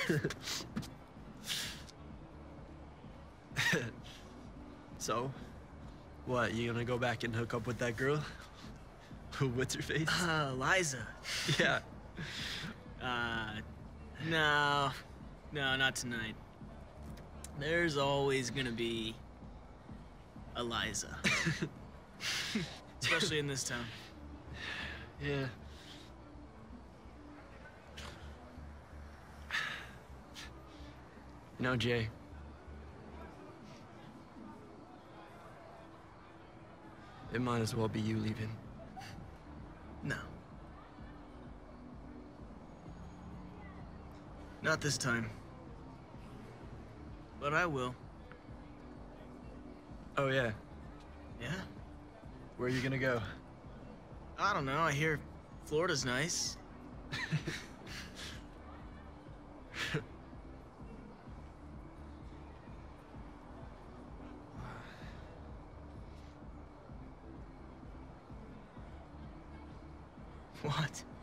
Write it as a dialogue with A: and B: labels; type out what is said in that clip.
A: So, what, you gonna go back and hook up with that girl? What's her face?
B: Liza.
A: Yeah.
B: No, not tonight. There's always gonna be a Liza. Especially in this town.
A: Yeah. You know, Jay, it might as well be you leaving.
B: No. Not this time. But I will.
A: Oh, yeah.
B: Yeah?
A: Where are you gonna go?
B: I don't know, I hear Florida's nice. What?